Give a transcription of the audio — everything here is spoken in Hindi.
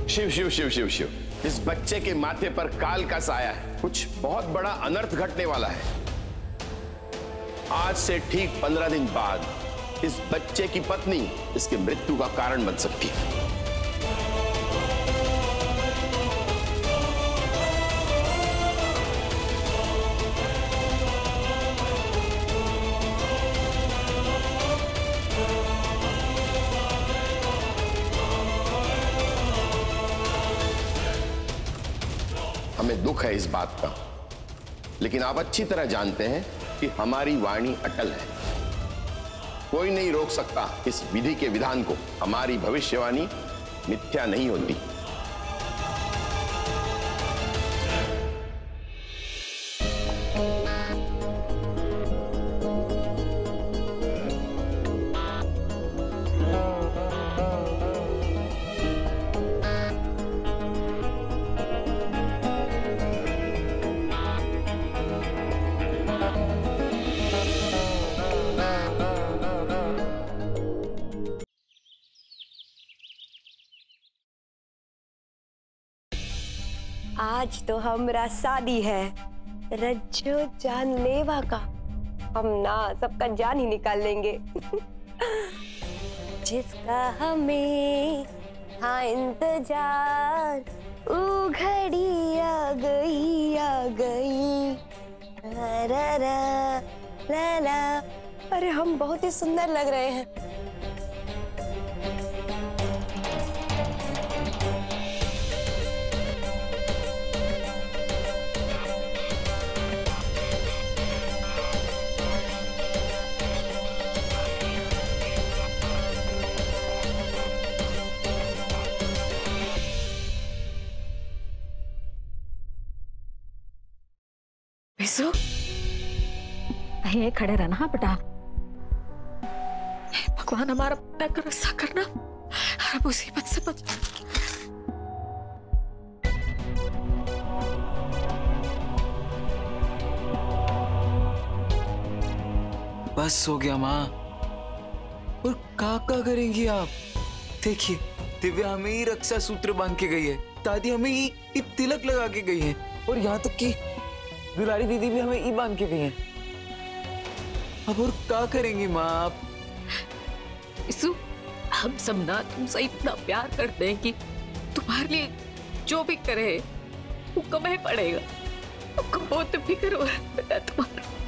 शिव शिव शिव शिव शिव, इस बच्चे के माथे पर काल का साया है। कुछ बहुत बड़ा अनर्थ घटने वाला है। आज से ठीक 15 दिन बाद इस बच्चे की पत्नी इसकी मृत्यु का कारण बन सकती है। हमें दुख है इस बात का, लेकिन आप अच्छी तरह जानते हैं कि हमारी वाणी अटल है। कोई नहीं रोक सकता इस विधि के विधान को। हमारी भविष्यवाणी मिथ्या नहीं होती। आज तो हमरा शादी है, रज्जो जानलेवा का। हम ना सबका जान ही निकाल लेंगे। जिसका हमें था इंतजार, वो घड़ी आ गई आ गई। ला ला ला ला ला। अरे हम बहुत ही सुंदर लग रहे हैं। विशु, ये खड़े रहना। हाँ बेटा, भगवान हमारा बेटा का रक्षा करना, हर मुसीबत से बच। बस हो गया माँ। और का करेंगी आप? देखिए, दिव्या हमें ही रक्षा सूत्र बांध के गई है, दादी हमें ही तिलक लगा के गई है, और यहाँ तक कि दुलारी दीदी भी हमें ई बांध के गई है। अब और क्या करेंगी माँ आप? विशु, हम सब ना तुमसे इतना प्यार करते हैं कि तुम्हारे लिए जो भी करे वो कम ही पड़ेगा। तो बहुत फिक्र हो रहा है बेटा तुम्हारा।